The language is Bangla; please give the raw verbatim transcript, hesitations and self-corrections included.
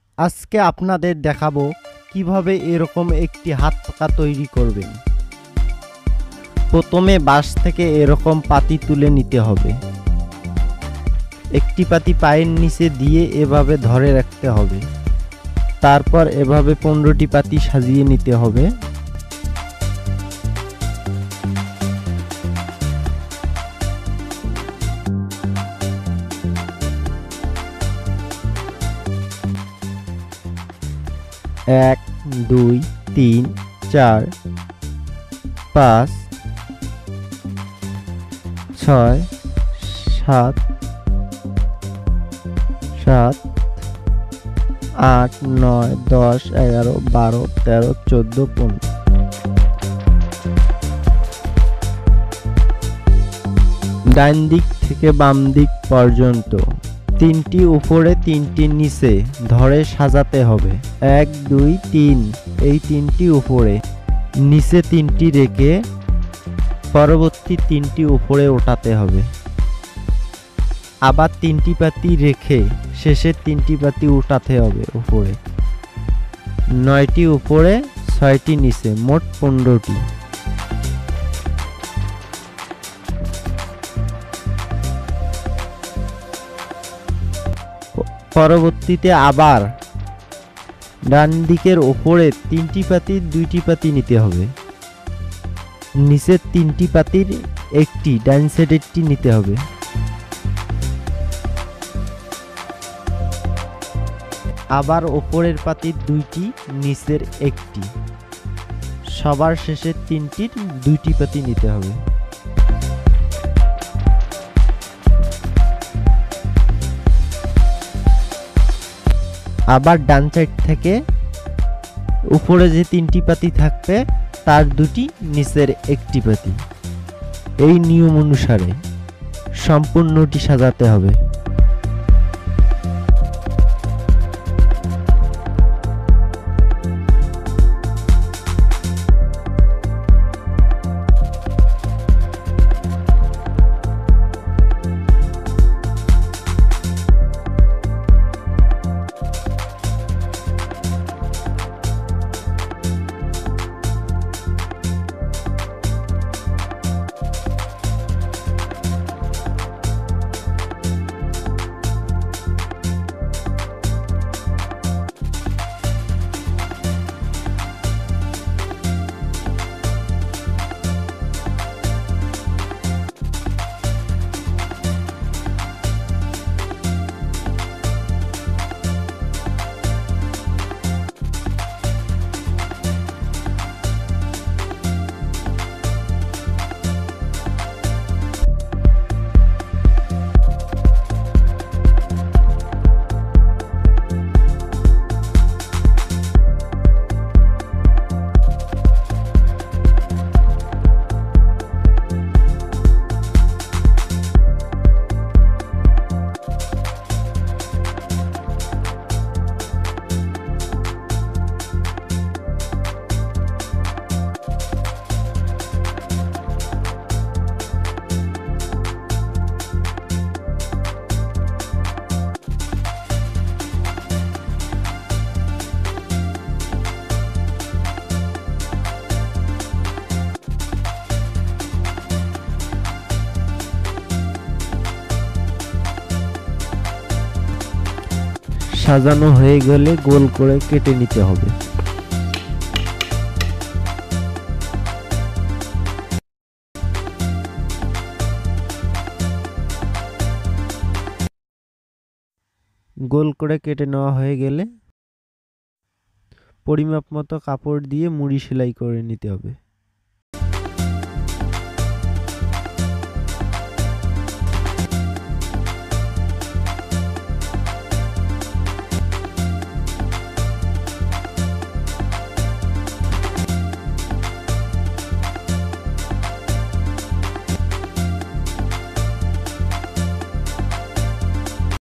আজকে আপনাদের দেখাবো কিভাবে এরকম একটি হাত পাখা তৈরি করবেন। প্রথমে বাঁশ থেকে এরকম পাতি তুলে নিতে হবে। একটি পাতি পায়ের নিচে দিয়ে এভাবে ধরে রাখতে হবে। তারপর এভাবে পনেরোটি পাতি সাজিয়ে নিতে হবে। এক, দুই, তিন, চার, পাঁচ, ছয়, সাত, সাত, আট, নয়, দশ, এগারো, বারো, তেরো, চোদ্দ, পনেরো। ডান দিক থেকে বাম দিক পর্যন্ত তিনটি উপরে তিনটি নিচে ধরে সাজাতে হবে। এক, দুই, তিন, এই তিনটি উপরে, নিচে তিনটি রেখে পরবর্তী তিনটি উপরে ওঠাতে হবে। আবার তিনটি পাতি রেখে শেষের তিনটি পাতি উঠাতে হবে উপরে। নয়টি উপরে, ছয়টি নিচে, মোট পনেরোটি। পরবর্তীতে আবার ডান দিকের ওপরে তিনটি পাতির দুইটি পাতি নিতে হবে। নিচের তিনটি পাতির একটি, ডান সাইডেরটি নিতে হবে। আবার ওপরের পাতির দুইটি, নিচের একটি। সবার শেষের তিনটির দুইটি পাতি নিতে হবে। আবার ডান সাইড থেকে উপরে যে তিনটি পাতি থাকবে তার দুটি, নিচের একটি পাতি। এই নিয়ম অনুসারে সম্পূর্ণটি সাজাতে হবে। সাজানো হয়ে গেলে গোল করে কেটে নিতে হবে। গোল করে কেটে নেওয়া হয়ে গেলে পরিমাপ মতো কাপড় দিয়ে মুড়ি সেলাই করে নিতে হবে।